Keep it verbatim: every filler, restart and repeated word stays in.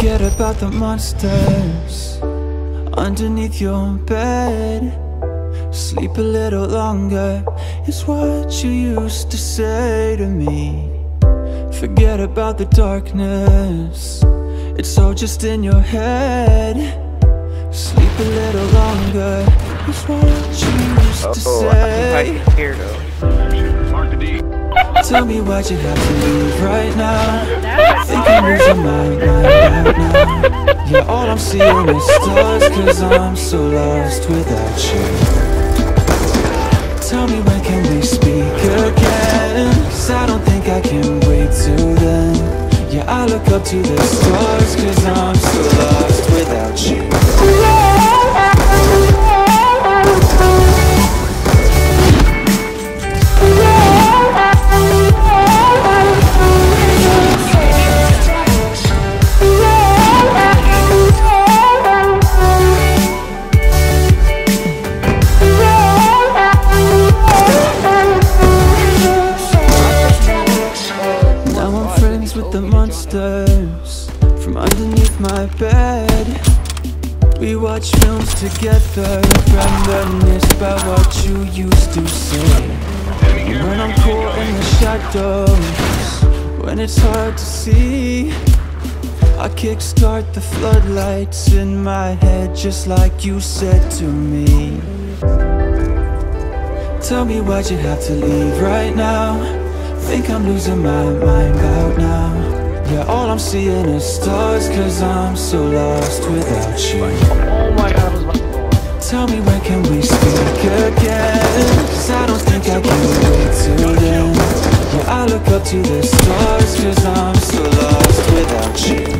Forget about the monsters underneath your bed. Sleep a little longer is what you used to say to me. Forget about the darkness, it's all just in your head. Sleep a little longer is what you used to Uh-oh, say. I can hear though. Tell me why'd you have to leave right now? I think I'm losing my mind right now. Yeah, all I'm seeing is stars, cause I'm so lost without you. Tell me when can we speak again? Cause I don't think I can wait till then. Yeah, I look up to the stars, cause I'm so lost without you. From underneath my bed, we watch films together, reminisce about what you used to say. And when I'm caught in the shadows, when it's hard to see, I kickstart the floodlights in my head, just like you said to me. Tell me why'd you have to leave right now? Think I'm losing my mind out now. Yeah, all I'm seeing is stars, cause I'm so lost without you. Oh my god, I was about to go on. Tell me when can we speak again? Cause I don't think I can wait till then. Yeah, I look up to the stars, cause I'm so lost without you.